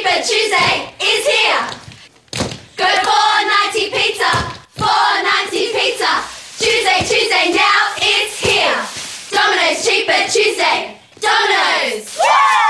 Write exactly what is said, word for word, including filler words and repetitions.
Cheaper Tuesday is here. Go four ninety pizza, four ninety pizza. Tuesday, Tuesday, now it's here. Domino's Cheaper Tuesday. Domino's! Woo!